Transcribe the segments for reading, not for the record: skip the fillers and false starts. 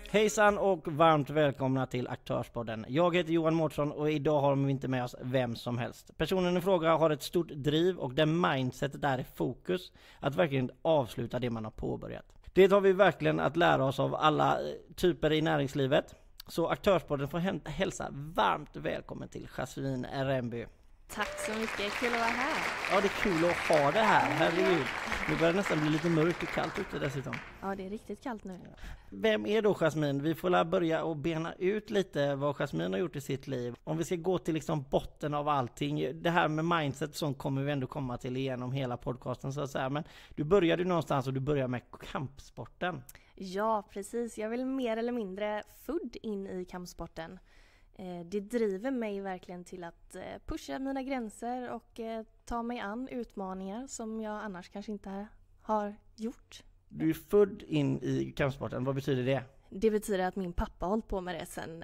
Hejsan och varmt välkomna till Aktörspodden. Jag heter Johan Mårtsson och idag har vi inte med oss vem som helst. Personen i fråga har ett stort driv och den mindsetet där är fokus att verkligen avsluta det man har påbörjat. Det har vi verkligen att lära oss av alla typer i näringslivet. Så Aktörspodden får hälsa varmt välkommen till Jasmine Remby. Tack så mycket, kul att vara här. Ja, det är kul att ha det här, herregud. Nu börjar det nästan bli lite mörkt och kallt ute dessutom. Ja, det är riktigt kallt nu. Vem är då Jasmine? Vi får börja och bena ut lite vad Jasmine har gjort i sitt liv. Om vi ska gå till liksom botten av allting. Det här med mindset som kommer vi ändå komma till igenom hela podcasten så att säga. Men du började någonstans och du började med kampsporten. Ja, precis. Jag är väl mer eller mindre född in i kampsporten. Det driver mig verkligen till att pusha mina gränser och ta mig an utmaningar som jag annars kanske inte har gjort. Du är född in i kampsporten, vad betyder det? Det betyder att min pappa har hållit på med det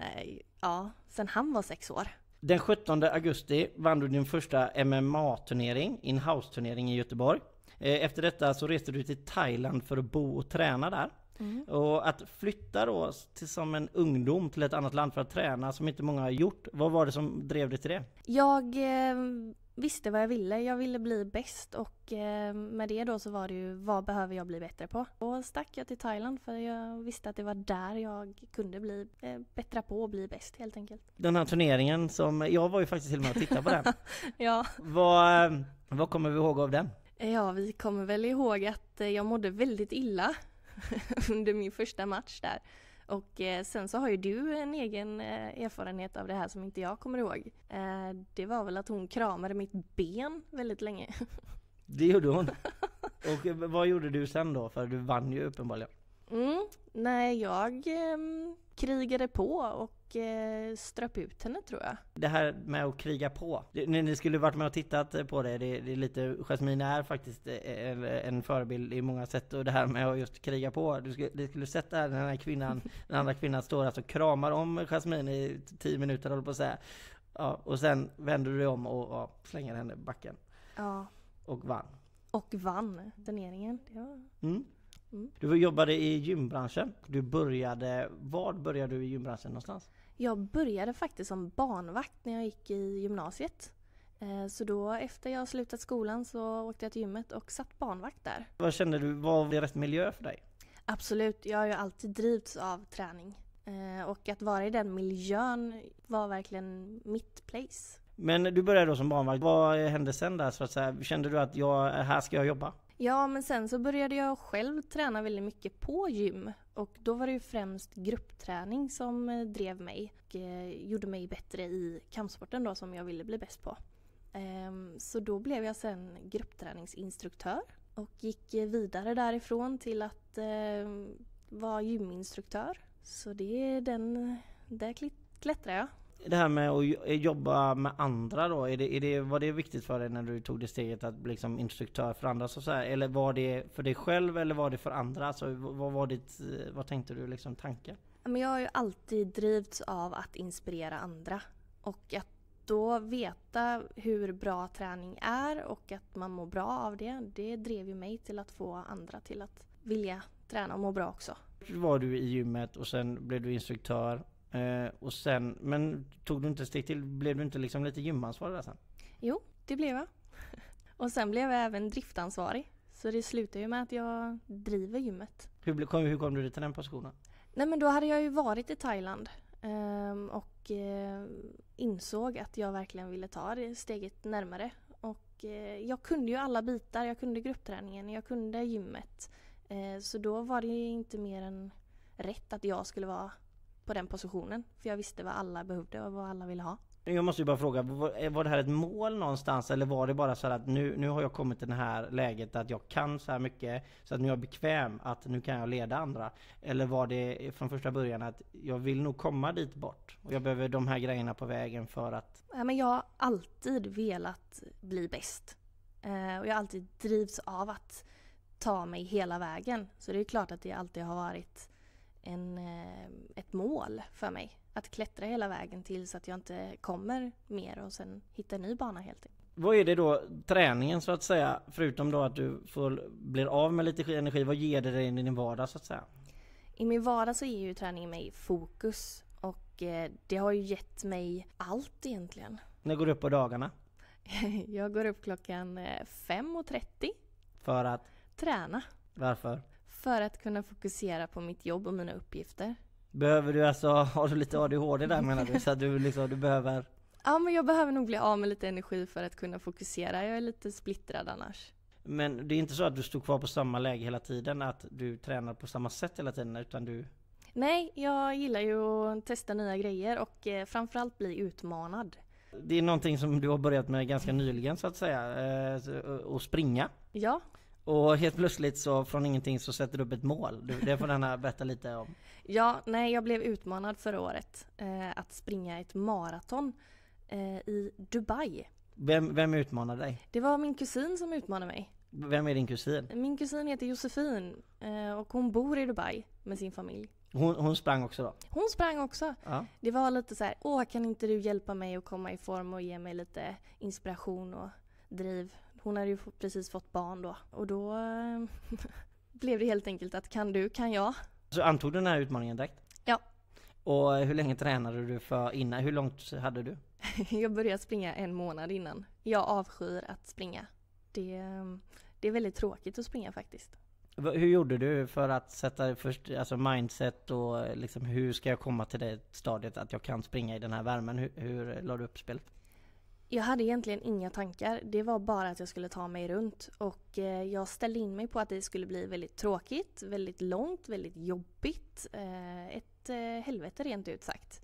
sen han var 6 år. Den 17 augusti vann du din första MMA-turnering, in-house-turnering i Göteborg. Efter detta så reste du till Thailand för att bo och träna där. Och att flytta då som en ungdom till ett annat land för att träna som inte många har gjort. Vad var det som drev dig till det? Jag visste vad jag ville. Jag ville bli bäst och med det då så var det ju vad behöver jag bli bättre på. Och stack jag till Thailand för jag visste att det var där jag kunde bli bättre på och bli bäst helt enkelt. Den här turneringen som jag var ju faktiskt till och med att titta på den. Ja. Vad kommer vi ihåg av den? Ja, vi kommer väl ihåg att jag mådde väldigt illa under min första match där. Och sen så har ju du en egen erfarenhet av det här som inte jag kommer ihåg. Det var väl att hon kramade mitt ben väldigt länge. Det gjorde hon. Och vad gjorde du sen då? För du vann ju uppenbarligen. Nej, jag krigade på och ströp ut henne tror jag. Det här med att kriga på. Ni skulle varit med och tittat på det. Det är lite, Jasmine är faktiskt en förebild i många sätt. Och det här med att just kriga på. Du skulle sett där den andra kvinnan står alltså och kramar om Jasmine i 10 minuter håller på att säga. Ja, och sen vänder du dig om och slänger henne i backen. Ja. Och vann. Och vann turneringen. Ja. Du jobbade i gymbranschen. Var började du i gymbranschen någonstans? Jag började faktiskt som barnvakt när jag gick i gymnasiet. Så då efter jag slutat skolan så åkte jag till gymmet och satt barnvakt där. Vad kände du, var det rätt miljö för dig? Absolut, jag har ju alltid drivits av träning. Och att vara i den miljön var verkligen mitt place. Men du började då som barnvakt. Vad hände sen där så att säga? Kände du att här ska jag jobba? Ja, men sen så började jag själv träna väldigt mycket på gym. Och då var det ju främst gruppträning som drev mig. Och gjorde mig bättre i kampsporten då som jag ville bli bäst på. Så då blev jag sen gruppträningsinstruktör. Och gick vidare därifrån till att vara gyminstruktör. Så där klättrar jag. Det här med att jobba med andra då, var det viktigt för dig när du tog det steget att bli liksom instruktör för andra så här? Eller var det för dig själv eller var det för andra? Alltså, vad tänkte du liksom tankar? Men jag har ju alltid drivits av att inspirera andra och att då veta hur bra träning är och att man mår bra av det drev ju mig till att få andra till att vilja träna och må bra också. Var du i gymmet och sen blev du instruktör? Och sen, men tog du inte steg till, blev du inte liksom lite gymansvarig där sen? Jo, det blev jag. Och sen blev jag även driftansvarig. Så det slutade ju med att jag driver gymmet. Hur kom du till den positionen? Nej, men då hade jag ju varit i Thailand och insåg att jag verkligen ville ta det steget närmare. Och jag kunde ju alla bitar, jag kunde gruppträningen, jag kunde gymmet. Så då var det inte mer än rätt att jag skulle vara på den positionen. För jag visste vad alla behövde och vad alla ville ha. Jag måste ju bara fråga, var det här ett mål någonstans eller var det bara så att nu har jag kommit till det här läget att jag kan så här mycket så att nu är jag bekväm att nu kan jag leda andra? Eller var det från första början att jag vill nog komma dit bort och jag behöver de här grejerna på vägen för att... Ja, men jag har alltid velat bli bäst. Och jag har alltid drivits av att ta mig hela vägen. Så det är klart att det alltid har varit ett mål för mig. Att klättra hela vägen tills att jag inte kommer mer och sen hitta en ny bana helt enkelt. Vad är det då, träningen så att säga, förutom då att du blir av med lite energi, vad ger det dig i din vardag så att säga? I min vardag så ger ju träningen mig fokus och det har ju gett mig allt egentligen. När går du upp på dagarna? Jag går upp klockan 5:30 För att? träna. Varför? För att kunna fokusera på mitt jobb och mina uppgifter. Behöver du alltså, har du lite ADHD där menar du? Så att du behöver... Ja, men jag behöver nog bli av med lite energi för att kunna fokusera. Jag är lite splittrad annars. Men det är inte så att du står kvar på samma läge hela tiden, att du tränar på samma sätt hela tiden, utan du... Nej, jag gillar ju att testa nya grejer och framförallt bli utmanad. Det är någonting som du har börjat med ganska nyligen så att säga, och springa. Ja. Och helt plötsligt så från ingenting så sätter du upp ett mål. Det får den här berätta lite om. Ja, nej, jag blev utmanad förra året att springa ett maraton i Dubai. Vem utmanar dig? Det var min kusin som utmanade mig. Vem är din kusin? Min kusin heter Josefin och hon bor i Dubai med sin familj. Hon sprang också då? Hon sprang också. Ja. Det var lite så här, kan inte du hjälpa mig att komma i form och ge mig lite inspiration och driv? Hon hade ju precis fått barn då. Och då blev det helt enkelt att kan jag. Så antog du den här utmaningen direkt? Ja. Och hur länge tränade du för innan? Hur långt hade du? Jag började springa 1 månad innan. Jag avskyr att springa. Det är väldigt tråkigt att springa faktiskt. Hur gjorde du för att sätta först, alltså mindset och liksom hur ska jag komma till det stadiet att jag kan springa i den här värmen? Hur la du upp spelet? Jag hade egentligen inga tankar. Det var bara att jag skulle ta mig runt. Och jag ställde in mig på att det skulle bli väldigt tråkigt, väldigt långt, väldigt jobbigt. Ett helvete rent ut sagt.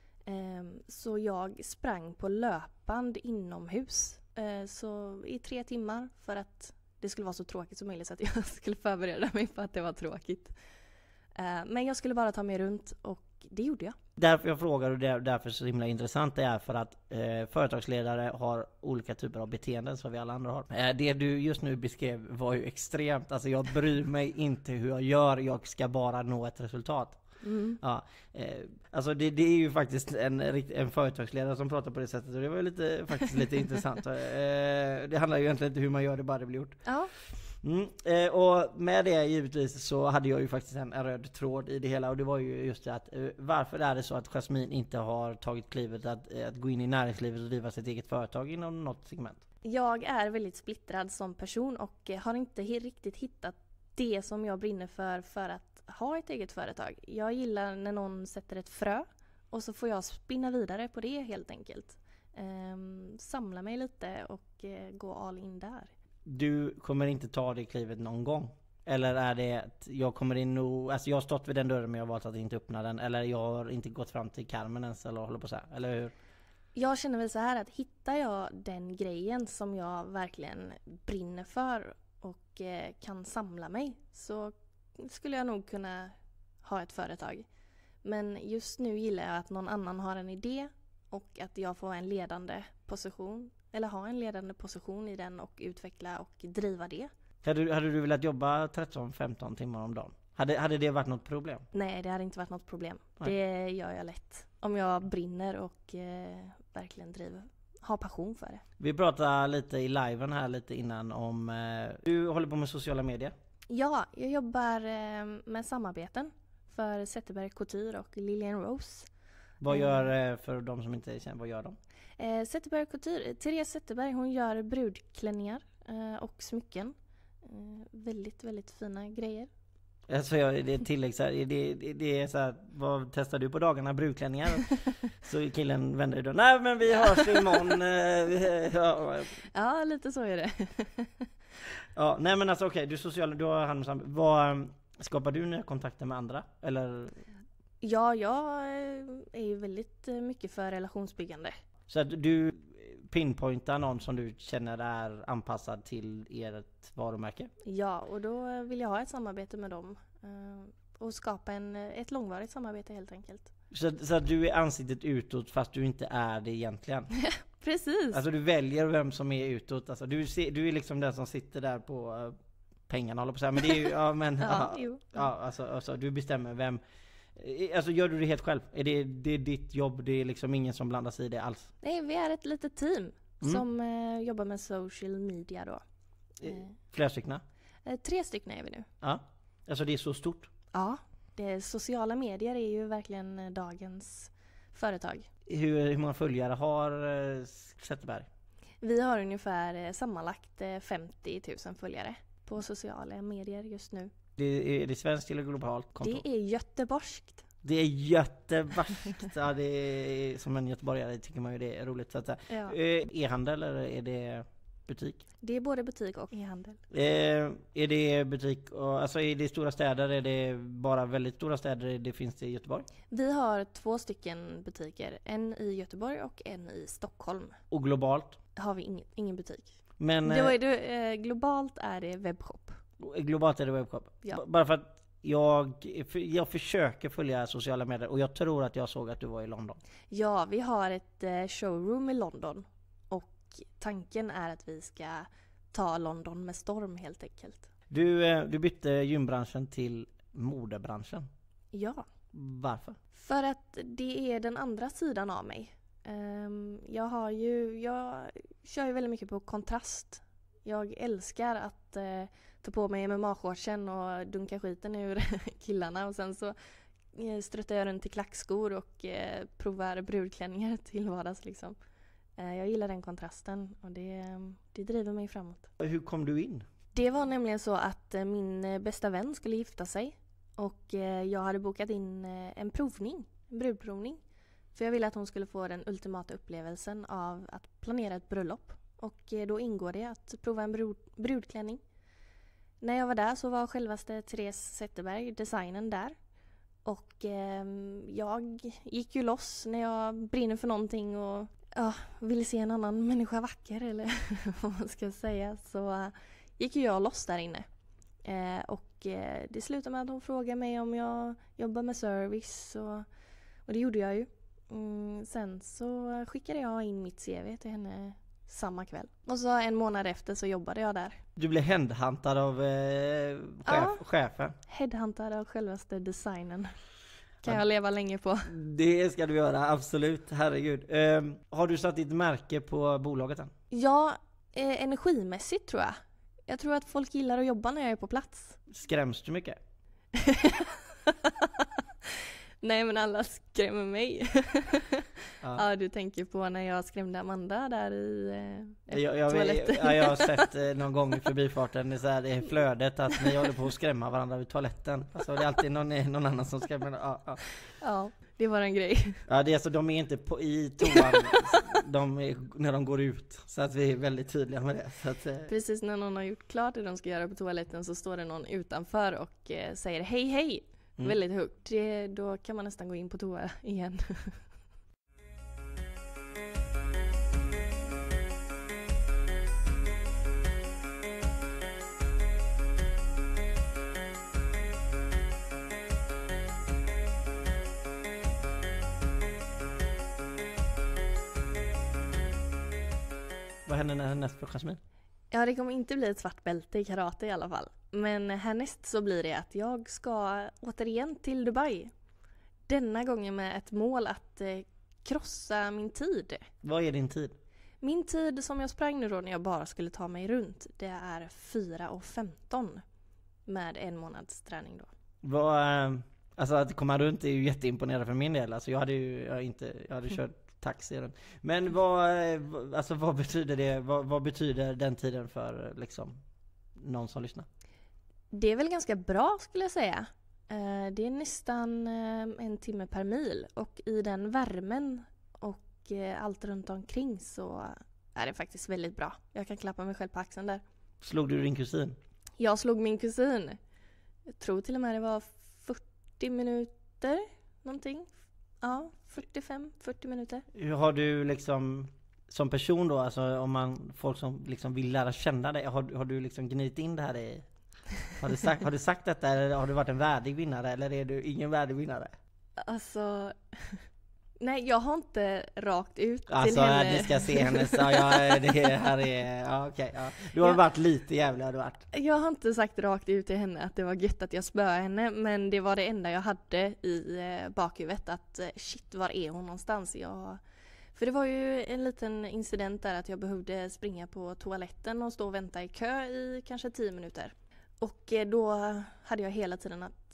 Så jag sprang på löpband inomhus. Så i 3 timmar för att det skulle vara så tråkigt som möjligt så att jag skulle förbereda mig på att det var tråkigt. Men jag skulle bara ta mig runt och det gjorde jag. Därför jag frågar och därför så himla intressant det är för att företagsledare har olika typer av beteenden som vi alla andra har. Det du just nu beskrev var ju extremt. Alltså jag bryr mig inte hur jag gör, jag ska bara nå ett resultat. Mm. Ja, alltså det är ju faktiskt en företagsledare som pratar på det sättet och det var faktiskt lite intressant. Det handlar ju egentligen inte hur man gör det, bara det blir gjort. Ja. Och med det givetvis så hade jag ju faktiskt en röd tråd i det hela och det var ju just det att varför är det så att Jasmin inte har tagit klivet att gå in i näringslivet och driva sitt eget företag inom något segment? Jag är väldigt splittrad som person och har inte riktigt hittat det som jag brinner för att ha ett eget företag. Jag gillar när någon sätter ett frö och så får jag spinna vidare på det helt enkelt. Samla mig lite och gå all in där. Du kommer inte ta det klivet någon gång? Eller är det att jag kommer in och, alltså jag har stått vid den dörren men jag har valt att inte öppna den, eller jag har inte gått fram till Carmen ens eller håller på så här, eller hur? Jag känner väl så här att hittar jag den grejen som jag verkligen brinner för och kan samla mig så skulle jag nog kunna ha ett företag. Men just nu gillar jag att någon annan har en idé och att jag får en ledande position eller ha en ledande position i den och utveckla och driva det. Hade du velat jobba 13-15 timmar om dagen? Hade det varit något problem? Nej, det hade inte varit något problem. Nej. Det gör jag lätt. Om jag brinner och verkligen har passion för det. Vi pratade lite i liven här lite innan om du håller på med sociala medier. Ja, jag jobbar med samarbeten för Zetterberg Couture och Lilian Rose. Vad gör, för de som inte känner, vad gör de? Zetterberg Couture, Therese Zetterberg, hon gör brudklänningar och smycken. Väldigt, väldigt fina grejer. Alltså det är tillägg så här, det är så här, vad testar du på dagarna? Brudklänningar? Så killen vänder då. Nej men vi hörs imorgon. Ja, lite så är det. Ja, nej men alltså okej, du har hand om vad skapar du nya kontakter med andra? Eller? Ja, jag är ju väldigt mycket för relationsbyggande. Så att du pinpointar någon som du känner är anpassad till ert varumärke? Ja, och då vill jag ha ett samarbete med dem och skapa ett långvarigt samarbete helt enkelt. Så att du är ansiktet utåt fast du inte är det egentligen? Precis! Alltså du väljer vem som är utåt, alltså du är liksom den som sitter där på pengarna håller på så här. Men det är ju, ja men alltså du bestämmer vem. Alltså gör du det helt själv? Är det ditt jobb? Det är liksom ingen som blandar sig i det alls? Nej, vi är ett litet team som jobbar med social media då. Flera stycken? 3 stycken är vi nu. Ja. Alltså det är så stort? Ja. Sociala medier är ju verkligen dagens företag. Hur många följare har Zetterberg? Vi har ungefär sammanlagt 50 000 följare på sociala medier just nu. Är det svenskt eller globalt konto? Det är göteborgskt. Det är jättevarskt. Ja, det är, som en göteborgare tycker man ju det är roligt. Så att säga. Ja. E-handel eller är det butik? Det är både butik och e-handel. Är det butik, alltså är det stora städer? Är det bara väldigt stora städer det finns i Göteborg? Vi har 2 stycken butiker. En i Göteborg och en i Stockholm. Och globalt? Har vi ingen butik. Men, globalt är det webbshop. Globalt är det webbshop? Ja. Bara för att jag försöker följa sociala medier och jag tror att jag såg att du var i London. Ja, vi har ett showroom i London och tanken är att vi ska ta London med storm helt enkelt. Du bytte gymbranschen till modebranschen. Ja. Varför? För att det är den andra sidan av mig. Jag kör ju väldigt mycket på kontrast. Jag älskar att ta på mig MMA-shortsen och dunka skiten ur killarna och sen så ströttar jag runt i klackskor och provar brudklänningar till vardags liksom. Jag gillar den kontrasten och det driver mig framåt. Hur kom du in? Det var nämligen så att min bästa vän skulle gifta sig och jag hade bokat in en brudprovning. För jag ville att hon skulle få den ultimata upplevelsen av att planera ett bröllop. Och då ingår det att prova en brudklänning. När jag var där så var självaste Therese Zetterberg, designen, där. Och jag gick ju loss när jag brinner för någonting och ville se en annan människa vacker, eller vad man ska säga. Så gick ju jag loss där inne. Och det slutade med att hon frågade mig om jag jobbar med service. Och det gjorde jag ju. Sen så skickade jag in mitt CV till henne samma kväll. Och så en månad efter så jobbade jag där. Du blev headhuntad av chefen? Headhuntad av självaste designen. Kan jag leva länge på. Det ska du göra, absolut. Herregud. Har du satt ditt märke på bolaget än? Ja, energimässigt tror jag. Jag tror att folk gillar att jobba när jag är på plats. Skräms du mycket? Nej, men alla skrämmer mig. Ja, du tänker på när jag skrämde Amanda där i toaletten. Jag har sett någon gång i förbifarten så här, i flödet att ni håller på att skrämma varandra vid toaletten. Alltså det är alltid någon annan som skrämmer. Ja, det var en grej. Ja, det är alltså, de är inte i toan när de går ut. Så att vi är väldigt tydliga med det. Så att, precis när någon har gjort klart det de ska göra på toaletten så står det någon utanför och säger hej. Väldigt högt. Då kan man nästan gå in på toa igen. Vad händer härnäst för Jasmin? Ja, det kommer inte bli ett svart bälte i karate i alla fall. Men härnäst så blir det att jag ska återigen till Dubai. Denna gången med ett mål att krossa min tid. Vad är din tid? Min tid som jag sprang nu då när jag bara skulle ta mig runt, det är 4:15 med en månads träning då. Alltså att komma runt är ju jätteimponerande för min del. Alltså jag hade kört taxi. Men vad betyder det? Vad betyder den tiden för liksom någon som lyssnar? Det är väl ganska bra skulle jag säga. Det är nästan 1 timme per mil och i den värmen och allt runt omkring så är det faktiskt väldigt bra. Jag kan klappa mig själv på axeln där. Slog du din kusin? Jag slog min kusin. Jag tror till och med det var 40 minuter någonting. Ja, 45-40 minuter. Hur har du liksom som person då, alltså om folk som liksom vill lära känna dig, har du liksom gnit in det här i? Har du sagt detta, eller har du varit en värdig vinnare, eller är du ingen värdig vinnare? Alltså, nej, jag har inte rakt ut till alltså, henne. Alltså, ni ska se henne, så det här är, ja okej. Ja. Du har varit lite jävla, har du varit. Jag har inte sagt rakt ut till henne att det var gött att jag spöade henne, men det var det enda jag hade i bakhuvudet, att shit, var är hon någonstans? För det var ju en liten incident där att jag behövde springa på toaletten och stå och vänta i kö i kanske 10 minuter. Och då hade jag hela tiden att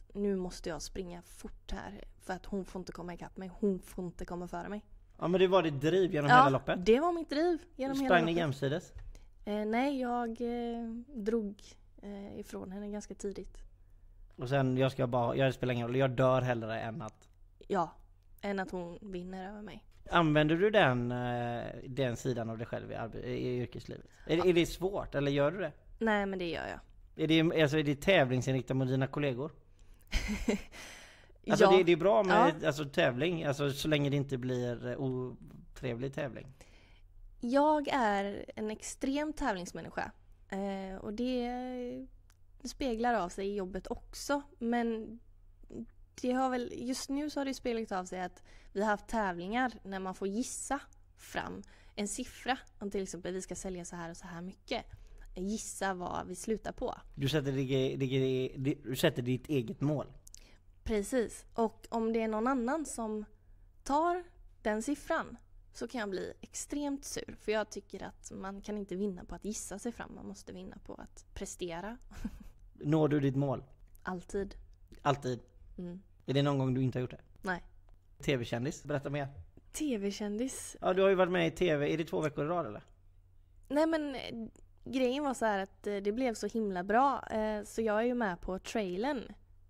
nu måste jag springa fort här för att hon får inte komma ikapp mig, hon får inte komma före mig. Ja, men det var ditt driv genom hela loppet? Det var mitt driv genom hela Sprang loppet. ni jämsides? Nej, jag drog ifrån henne ganska tidigt. Och sen, jag spelar ingen roll, jag dör hellre än att... Ja, än att hon vinner över mig. Använder du den sidan av dig själv i yrkeslivet? Är det svårt, eller gör du det? Nej, men det gör jag. Är det tävlingsinriktat mot dina kollegor? Alltså Ja. det är bra med alltså, tävling, alltså, så länge det inte blir otrevlig tävling. Jag är en extrem tävlingsmänniska. Och det speglar av sig i jobbet också. Men det har väl, just nu så har det speglat av sig att vi har haft tävlingar när man får gissa fram en siffra. Om till exempel vi ska sälja så här och så här mycket. Gissa vad vi slutar på. Du sätter ditt eget mål. Precis. Och om det är någon annan som tar den siffran så kan jag bli extremt sur. För jag tycker att man kan inte vinna på att gissa sig fram. Man måste vinna på att prestera. Når du ditt mål? Alltid. Alltid? Mm. Är det någon gång du inte har gjort det? Nej. TV-kändis? Berätta mer. TV-kändis? Ja, du har ju varit med i TV. Är det 2 veckor i rad eller? Nej, men grejen var så här att det blev så himla bra. Så jag är ju med på trailern.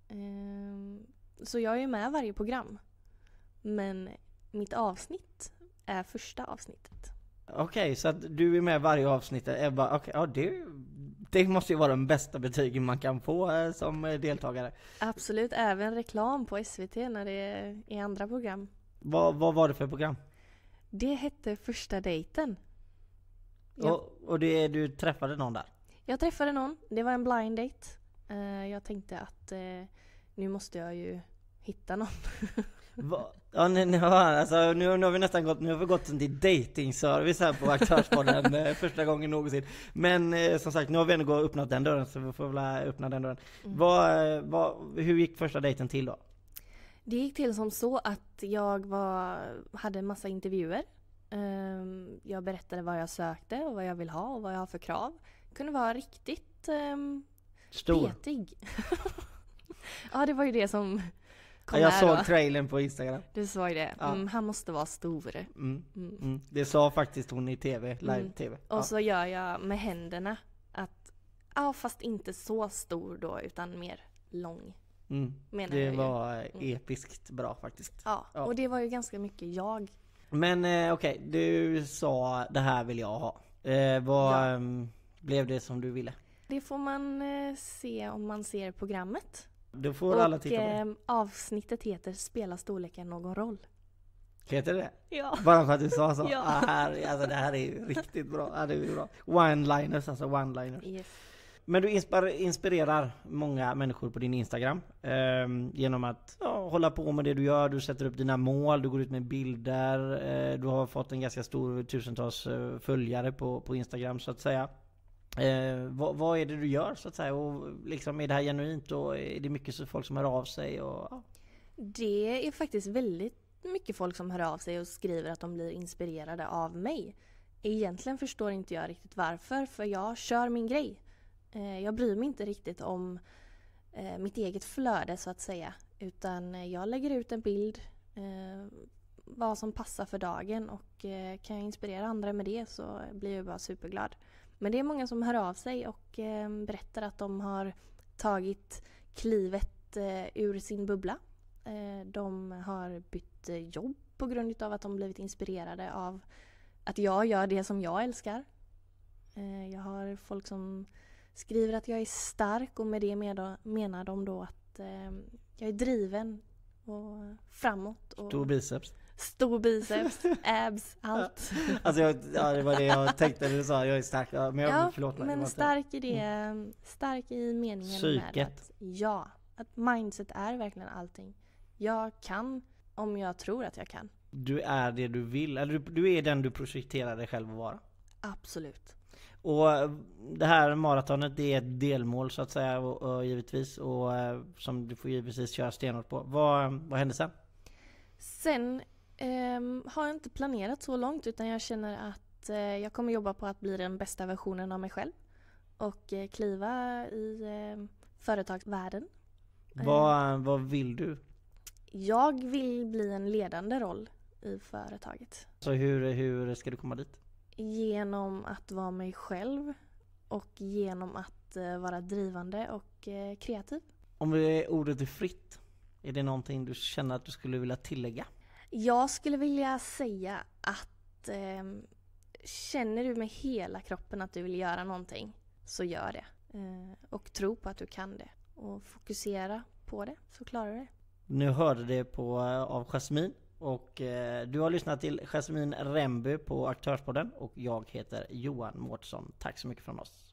Så jag är ju med varje program. Men mitt avsnitt är första avsnittet. Okej, så att du är med varje avsnitt. Det måste ju vara den bästa betygen man kan få som deltagare. Absolut, även reklam på SVT när det är i andra program. Vad var det för program? Det hette Första dejten. Och du träffade någon där? Jag träffade någon, det var en blind date. Jag tänkte att nu måste jag ju hitta någon. Alltså, nu har vi nästan gått till dating-service här på Aktörspodden första gången någonsin. Men som sagt, nu har vi ändå öppnat den dörren, så vi får väl öppna den dörren. Hur gick första dejten till då? Det gick till som så att jag hade en massa intervjuer. Jag berättade vad jag sökte och vad jag vill ha och vad jag har för krav. Kunde vara riktigt petig. Ja, det var ju det som kom jag här såg då. trailern på Instagram. Du sa ju det. Ja. Han måste vara stor. Det sa faktiskt hon i TV, live-TV. Och så gör jag med händerna att, fast inte så stor då, utan mer lång. Det var episkt bra faktiskt. Ja, och det var ju ganska mycket jag. Men okej, du sa det här vill jag ha. Blev det som du ville? Det får man se om man ser programmet. Då får alla titta på det. Avsnittet heter Spelar storleken någon roll? Heter det? Ja. Bara för att du sa så? Ja. Alltså det här är ju riktigt bra. Ja, det är bra. One-liners, alltså one-liners. Yes. Men du inspirerar många människor på din Instagram genom att hålla på med det du gör. Du sätter upp dina mål, du går ut med bilder. Du har fått en ganska stor tusentals följare på Instagram så att säga. Vad är det du gör så att säga? Och liksom, är det här genuint och är det mycket folk som hör av sig? Det är faktiskt väldigt mycket folk som hör av sig och skriver att de blir inspirerade av mig. Egentligen förstår inte jag riktigt varför, för jag kör min grej. Jag bryr mig inte riktigt om mitt eget flöde så att säga. Utan jag lägger ut en bild, vad som passar för dagen, och kan jag inspirera andra med det så blir jag bara superglad. Men det är många som hör av sig och berättar att de har tagit klivet ur sin bubbla. De har bytt jobb på grund av att de blivit inspirerade av att jag gör det som jag älskar. Jag har folk som skriver att jag är stark, och med det menar de då att jag är driven och framåt. Och Stor biceps, abs, allt. Alltså det var det jag tänkte när du sa jag är stark. Ja, men förlåt mig. Men stark i det, stark i meningen psyket. Med att mindset är verkligen allting. Jag kan om jag tror att jag kan. Du är det du vill, eller du är den du projekterar dig själv att vara. Absolut. Och det här maratonet, det är ett delmål så att säga, och givetvis, och som du får givetvis köra stenhårt på. Vad hände sen? Sen har jag inte planerat så långt, utan jag känner att jag kommer jobba på att bli den bästa versionen av mig själv och kliva i företagsvärlden. Vad vill du? Jag vill bli en ledande roll i företaget. Så hur ska du komma dit? Genom att vara mig själv och genom att vara drivande och kreativ. Om ordet är fritt, är det någonting du känner att du skulle vilja tillägga? Jag skulle vilja säga att känner du med hela kroppen att du vill göra någonting, så gör det. Och tro på att du kan det. Och fokusera på det, så klarar du det. Nu hörde det av Jasmine. Och du har lyssnat till Jasmine Remby på Aktörspodden. Och jag heter Johan Mårtsson. Tack så mycket från oss.